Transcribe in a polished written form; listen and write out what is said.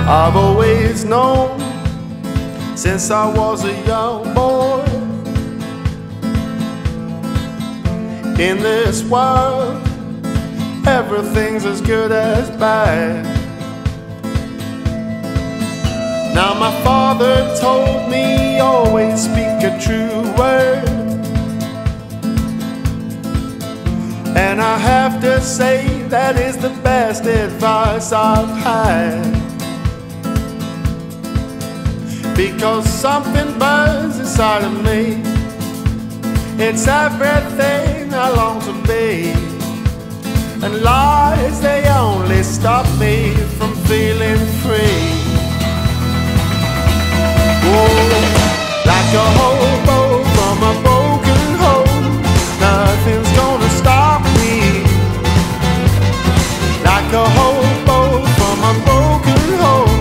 I've always known since I was a young boy, in this world everything's as good as bad. Now my father told me always speak a true word, and I have to say that is the best advice I've had. Because something burns inside of me, it's everything I long to be, and lies, they only stop me from feeling free. Oh, like a hobo from a broken home, nothing's gonna stop me. Like a hobo from a broken home,